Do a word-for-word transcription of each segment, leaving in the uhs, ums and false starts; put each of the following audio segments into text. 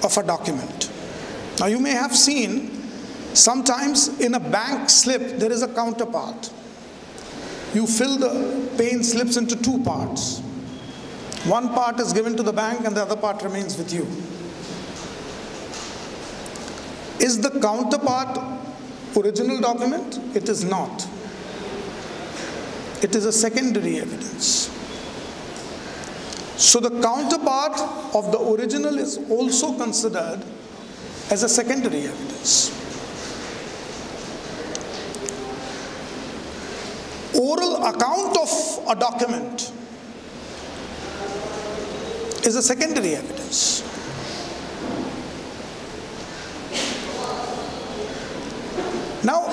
of a document. Now you may have seen sometimes in a bank slip there is a counterpart. You fill the paying slips into two parts. One part is given to the bank and the other part remains with you. Is the counterpart original document? It is not. It is a secondary evidence. So the counterpart of the original is also considered as a secondary evidence. Oral account of a document is a secondary evidence. Now,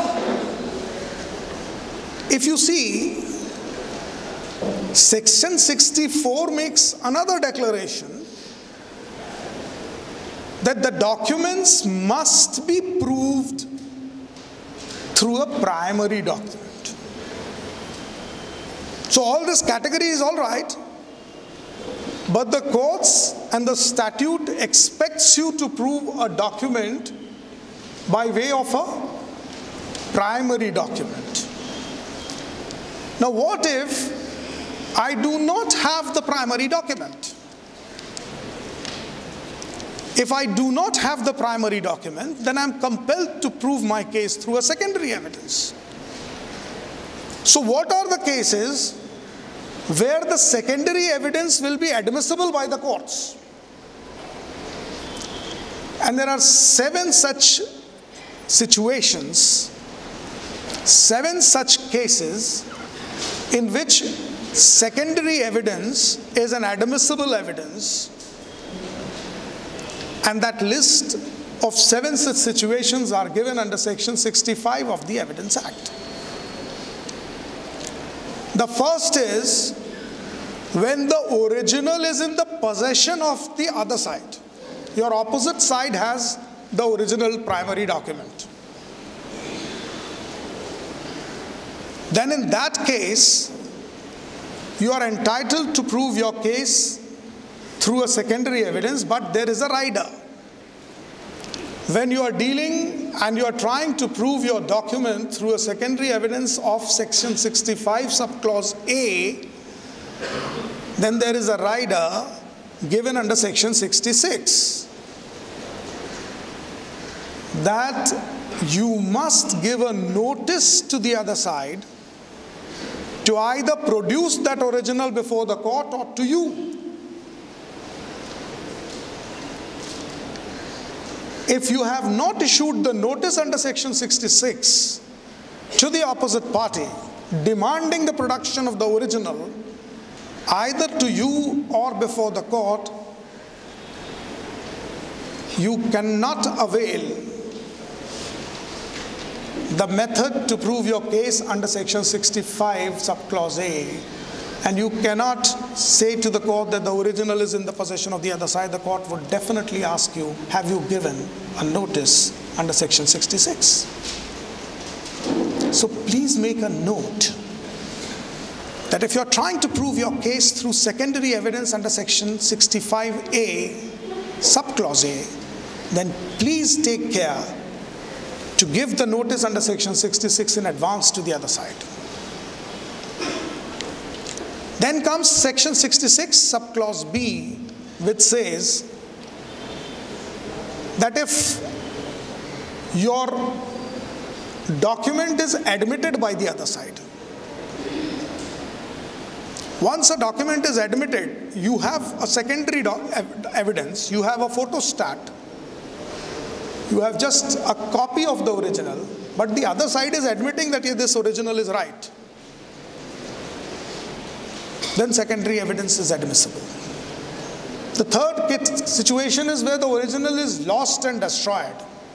if you see, Section sixty-four makes another declaration that the documents must be proved through a primary document. So all this category is all right, but the courts and the statute expects you to prove a document by way of a primary document. Now what if I do not have the primary document? If I do not have the primary document, then I am compelled to prove my case through a secondary evidence. So what are the cases where the secondary evidence will be admissible by the courts? And there are seven such situations, seven such cases in which secondary evidence is an admissible evidence, and that list of seven such situations are given under Section sixty-five of the Evidence Act. The first is when the original is in the possession of the other side. Your opposite side has the original primary document. Then in that case, you are entitled to prove your case through a secondary evidence, but there is a rider. When you are dealing and you are trying to prove your document through a secondary evidence of Section sixty-five subclause A, then there is a rider given under Section sixty-six that you must give a notice to the other side to either produce that original before the court or to you. If you have not issued the notice under Section sixty-six to the opposite party demanding the production of the original either to you or before the court, you cannot avail the method to prove your case under Section sixty-five subclause A, and you cannot say to the court that the original is in the possession of the other side. The court would definitely ask you, have you given a notice under Section sixty-six? So please make a note that if you're trying to prove your case through secondary evidence under Section sixty-five A subclause A, then please take care to give the notice under Section sixty-six in advance to the other side. Then comes Section sixty-six subclause B, which says that if your document is admitted by the other side, once a document is admitted, you have a secondary ev evidence, you have a photostat, you have just a copy of the original, but the other side is admitting that yeah, this original is right. Then secondary evidence is admissible. The third situation is where the original is lost and destroyed.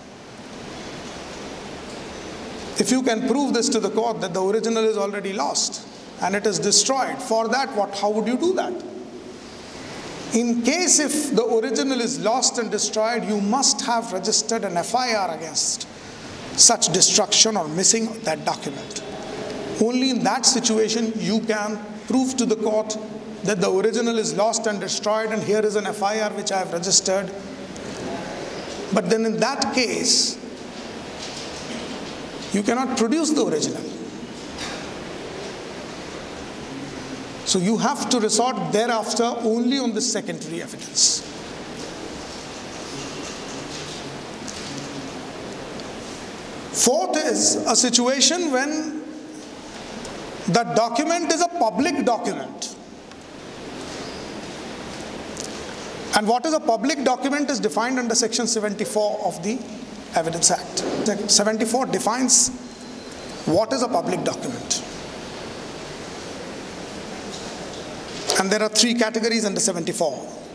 If you can prove this to the court that the original is already lost and it is destroyed, for that, what? How would you do that? In case if the original is lost and destroyed, you must have registered an F I R against such destruction or missing of that document. Only in that situation you can prove to the court that the original is lost and destroyed, and here is an F I R which I have registered But then in that case, you cannot produce the original. So you have to resort thereafter only on the secondary evidence. Fourth is a situation when the document is a public document. And what is a public document is defined under section seventy-four of the Evidence Act. Section seventy-four defines what is a public document. And there are three categories under seventy-four.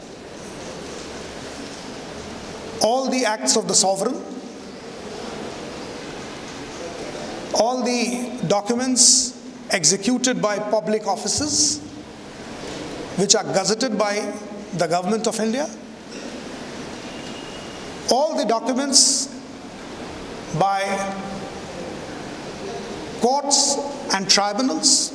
All the acts of the sovereign, all the documents executed by public officers which are gazetted by the government of India, all the documents by courts and tribunals,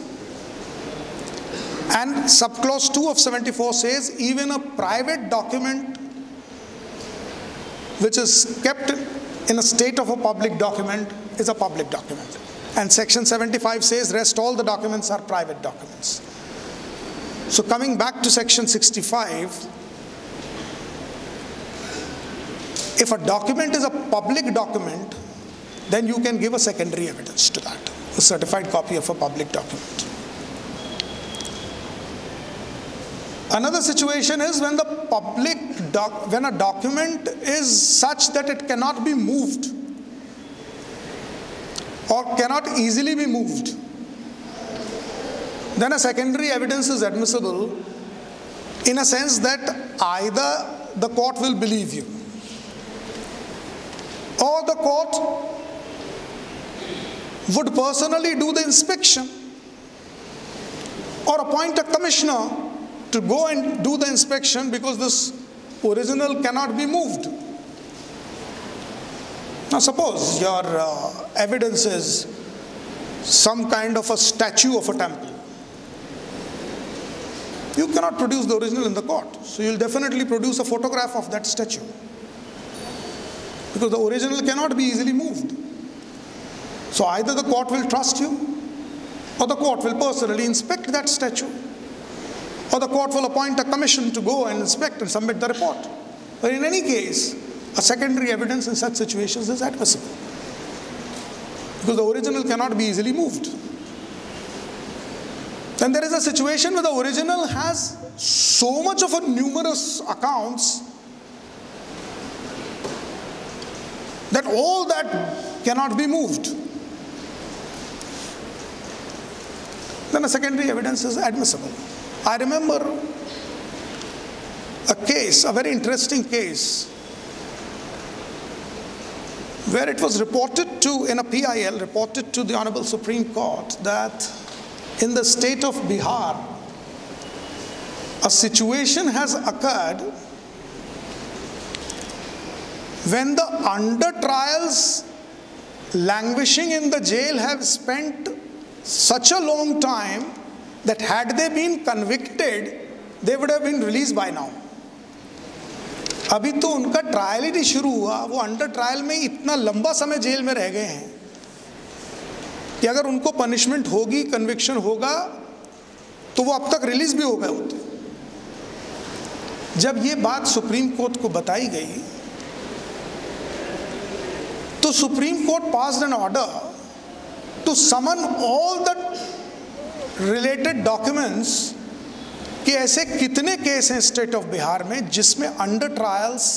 and subclause two of seventy-four says even a private document which is kept in a state of a public document is a public document. And section seventy-five says rest all the documents are private documents. So coming back to section sixty-five, if a document is a public document, then you can give a secondary evidence to that, a certified copy of a public document. Another situation is when the public doc, when a document is such that it cannot be moved or cannot easily be moved, then a secondary evidence is admissible in a sense that either the court will believe you or the court would personally do the inspection or appoint a commissioner to go and do the inspection because this original cannot be moved. Now suppose your uh, evidence is some kind of a statue of a temple. You cannot produce the original in the court. So you'll definitely produce a photograph of that statue, because the original cannot be easily moved. So either the court will trust you, or the court will personally inspect that statue, or the court will appoint a commission to go and inspect and submit the report. But in any case, a secondary evidence in such situations is admissible, because the original cannot be easily moved. Then there is a situation where the original has so much of a numerous accounts that all that cannot be moved. Then a secondary evidence is admissible. I remember a case, a very interesting case, where it was reported to, in a P I L, reported to the Honorable Supreme Court that in the state of Bihar, a situation has occurred when the under trials languishing in the jail have spent such a long time that had they been convicted, they would have been released by now. अभी तो उनका trial ही नहीं शुरू हुआ, वो under trial में इतना लंबा समय जेल में रह गए हैं कि अगर उनको पनिशमेंट होगी, कन्विक्शन होगा, तो वो अब तक रिलीज भी हो गए होते। जब ये बात सुप्रीम कोर्ट को बताई गई, तो Supreme Court passed an order to summon all the related documents कि ऐसे कितने केस हैं स्टेट ऑफ बिहार में जिसमें अंडर ट्रायल्स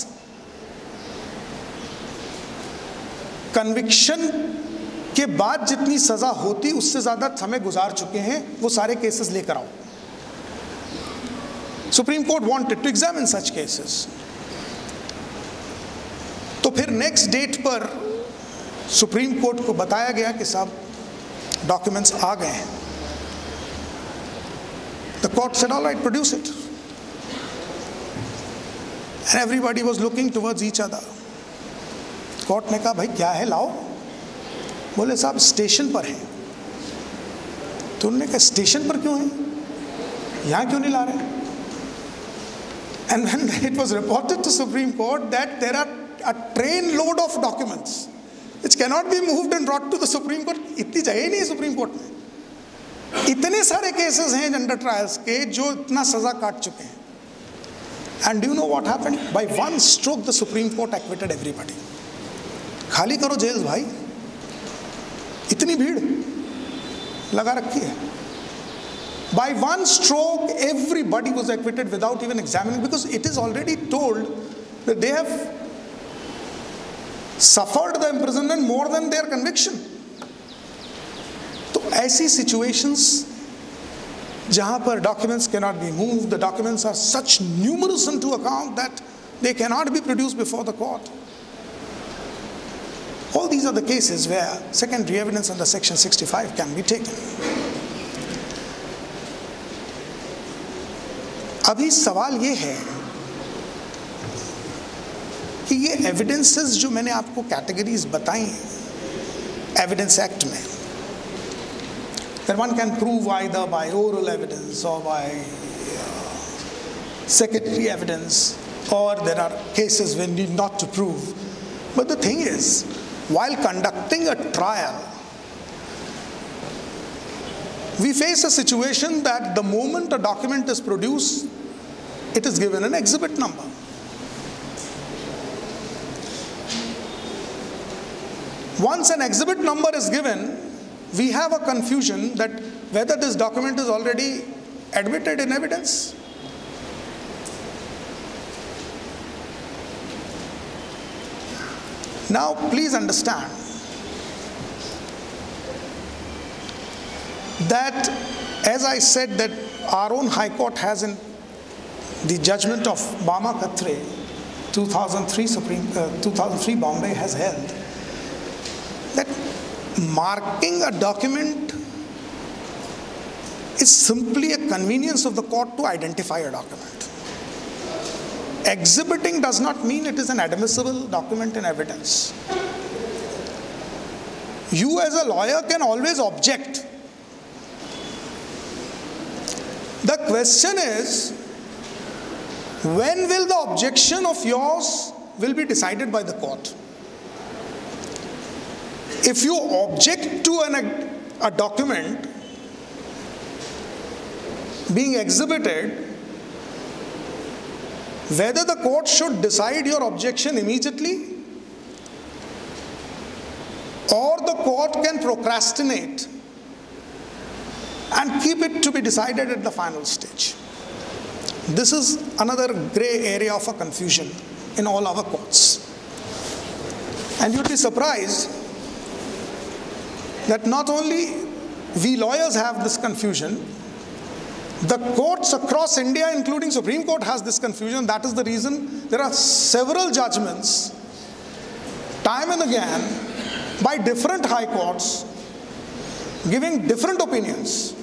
कन्विक्शन के बाद जितनी सजा होती उससे ज्यादा समय गुजार चुके हैं, वो सारे केसेस लेकर आओ। Supreme Court wanted to examine such cases. तो फिर नेक्स्ट डेट पर सुप्रीम कोर्ट को बताया गया कि साहब डॉक्यूमेंट्स आ गए हैं। The court said, all right, produce it. And everybody was looking towards each other. Court ने कहा भाई क्या है, लाओ। बोले साहब स्टेशन पर है। तो उन्होंने कहा स्टेशन पर क्यों है, यहाँ क्यों नहीं ला रहे? And when it was reported to Supreme Court that there are a train load of documents which cannot be moved and brought to the Supreme Court. इतनी जगह ही नहीं है Supreme Court में. इतने सारे cases हैं under trials के जो इतना सजा काट चुके हैं. And do you know what happened? By one stroke, the Supreme Court acquitted everybody. खाली करो जेल भाई, इतनी भीड़ लगा रखी है. By one stroke, everybody was acquitted without even examining, because it is already told that they have suffered the imprisonment more than their conviction. तो ऐसी situations जहां पर documents cannot be moved, the documents are such numerous into account that they cannot be produced before the court. All these are the cases where secondary evidence under section sixty-five can be taken. अभी सवाल ये है कि ये evidences जो मैंने आपको categories बताई हैं एविडेंस एक्ट में, that one can prove either by oral evidence or by uh, secondary evidence, or there are cases when need not to prove. But the thing is, while conducting a trial, we face a situation that the moment a document is produced, it is given an exhibit number. Once an exhibit number is given, we have a confusion that whether this document is already admitted in evidence. Now, please understand that, as I said, that our own High Court has, in the judgment of Bama Katre, two thousand three Supreme, uh, two thousand three Bombay has held that marking a document is simply a convenience of the court to identify a document. Exhibiting does not mean it is an admissible document in evidence. You as a lawyer can always object. The question is, when will the objection of yours will be decided by the court? If you object to an, a document being exhibited, whether the court should decide your objection immediately or the court can procrastinate and keep it to be decided at the final stage. This is another gray area of a confusion in all our courts. And you'd be surprised that not only we lawyers have this confusion, the courts across India, including Supreme Court, has this confusion. That is the reason there are several judgments, time and again, by different high courts, giving different opinions